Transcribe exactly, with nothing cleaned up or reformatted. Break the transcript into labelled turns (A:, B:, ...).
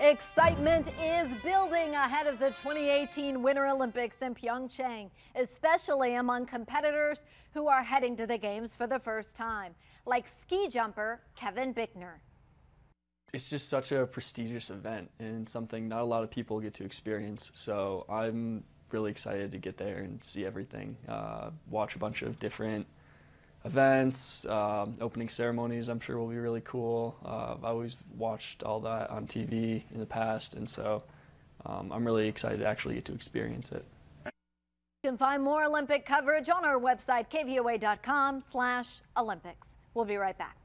A: Excitement is building ahead of the twenty eighteen Winter Olympics in Pyeongchang, especially among competitors who are heading to the games for the first time, like ski jumper Kevin Bickner.
B: It's just such a prestigious event and something not a lot of people get to experience, so I'm really excited to get there and see everything, uh, watch a bunch of different events, um, opening ceremonies I'm sure will be really cool. Uh, I've always watched all that on T V in the past, and so um, I'm really excited to actually get to experience it.
A: You can find more Olympic coverage on our website, K V O A dot com slash Olympics. We'll be right back.